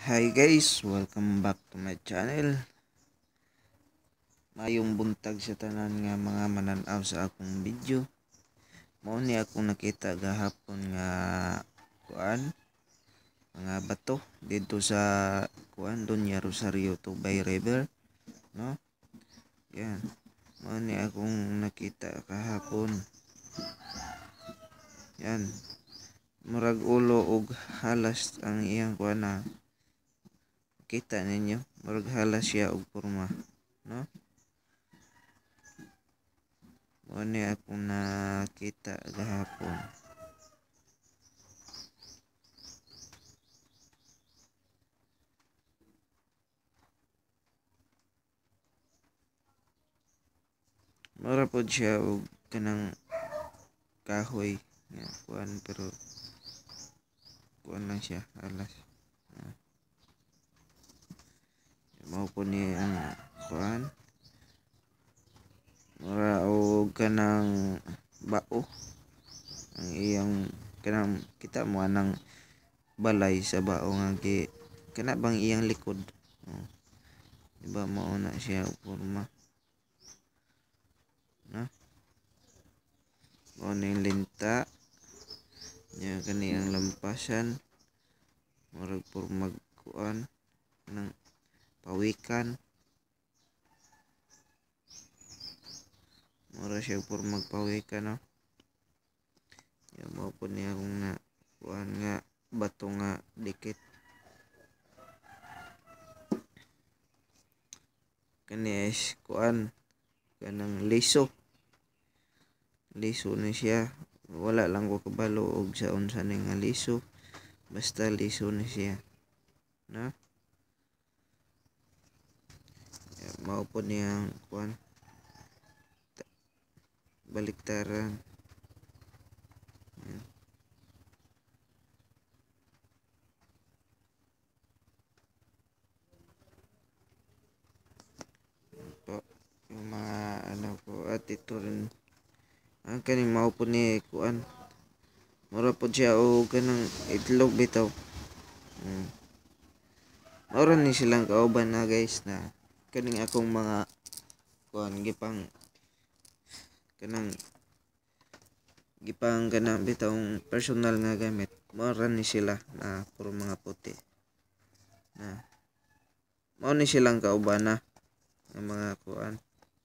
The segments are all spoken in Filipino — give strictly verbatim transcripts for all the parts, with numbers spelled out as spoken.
Hi guys, welcome back to my channel. Mayong buntag sa tanan nga mga mananaw sa akong video. Mao ni akong nakita gahapon nga kuan mga bato dito sa kuan Doña Rosario Tubay River, no? Yan. Mao ni akong nakita kahapon. Yan. Murag ulo og halas ang iyang kuan na kita ninyo, murag halas siya og porma, no? Mao ni akong nakita gahapon. Mura pod siya og kanang kahoy nga kuan, pero kuan lang siya alas. Ah, mao po ni ang kuan mura og kanang bao ang iyang kanang kita mo anang balay sa bao nga gi kana bang iyang likod. Oh, diba mao na siya og porma, no? Mao ning linta nya kani ang lampasan murag pormag kuan ng pawikan, mura siya pormag pawikan, no? Ya mao po niya akong na kuan nga bato nga dikit kani is kuan kanang liso liso na siya. Wala lang ko kabalo og sa unsa ni nga liso, basta liso na siya, no? Ya, mao po niya kuan baliktaran. Yan. Po yung mga ano ko at ito rin ang kaning mao po ni kuan mura po siya o kanang itlog bitaw. hmm. Mura ni silang kauban na guys na kaning akong mga kuan gipang kanang gipang kanang bitawng personal nga gamit. Mura ni sila na puro mga puti na mao ni silang kauban na ang mga kuan.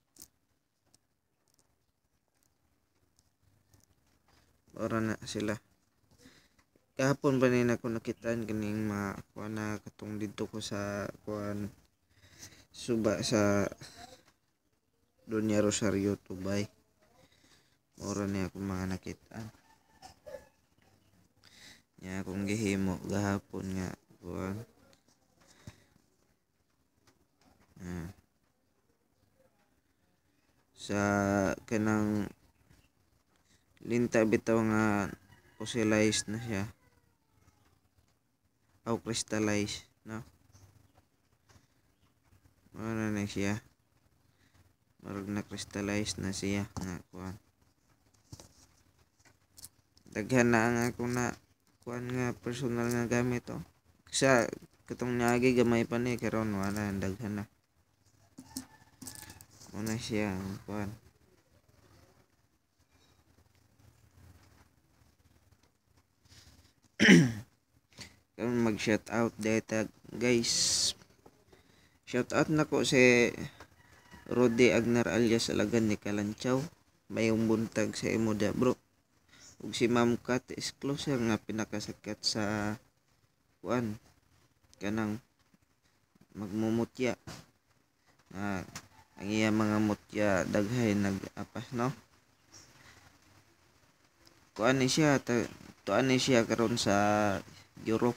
Mura na sila. Kahapon ba ni ako nakitaan kaning mga kuan na katong dito ko sa kuan suba sa Doña Rosario Tubay. Mura ni ako mga nakitaan. Nya akong gihimo gahapon nga kuan. Ah. Sa kanang linta bitaw nga fossilized na siya o crystallized, no? Ano na siya, marag na crystallized na siya nga kuan. Daghan na ang ako na kuan nga personal nga gamit, oh. Sa katong niagi gamay pa ni karon wala daghan na. Ano siya ang kuan. Karon mag shout out data guys. Shout out nako si Rodi Agnar alias Alagan ni Kalanchaw. Mayong buntag sa imo da bro. Ug si Ma'am Kat is closer nga pinakasakat sa kuan kanang magmumutya. Ah, ang iya mga mutya daghay nag-apas, no? Kuan ni siya ta, tuan ni siya karon sa Europe.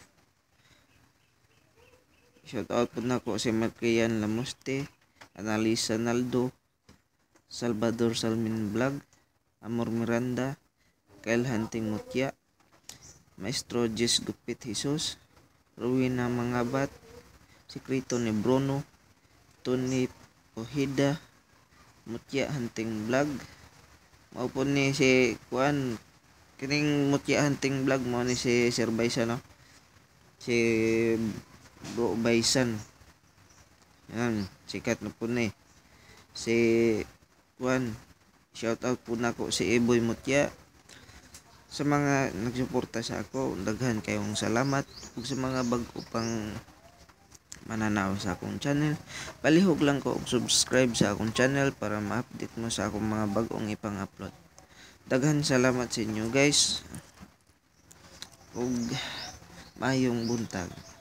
Shout out po na ko si Markian Lamuste, Analisa Naldo, Salvador Salmin Vlog, Amor Miranda, Kyle Hunting Mutya, Maestro Jess Gupit Jesus, Rowena Mangabat, Sikrito ni Bruno, Tony Pohida, Mutya Hunting Vlog. Mao po ni si kuan kining Mutya Hunting Vlog, mao ni si Sir Baisa, no? Si Bro Baisan. Yan, sikat na po na eh. Si Juan, shout out po na ko si Eboy Mutya. Sa mga nagsuporta sa ako, daghan kayong salamat. Ug sa mga bago pang mananaw sa akong channel, palihog lang ko og subscribe sa akong channel para ma-update mo sa akong mga bagong ipang-upload. Daghan salamat sa inyo guys. Ug mayong buntag.